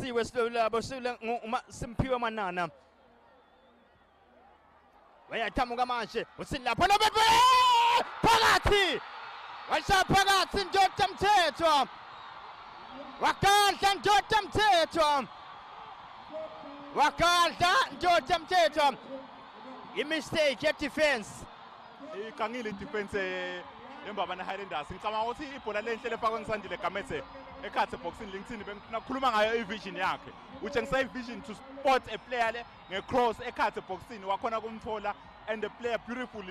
Siwe Silabo Simphiwe Manana. Bayathamuka manje usilapho nobebe phakathi washa phakathi Ndoda Mthethwa wakadla Ndoda Mthethwa Ndoda Mthethwa i-mistake ye-defense ikangile i-defense embabana Highlanders ngicabanga ukuthi ibhola lenhle lefakwe ngisandile Gamethe ekhathe boxing lingithini bengikhuluma ngayo i-vision yakhe utshengisa i-vision to spot a player le nge-cross ekhathe boxing wakhona kumthola and the player beautifully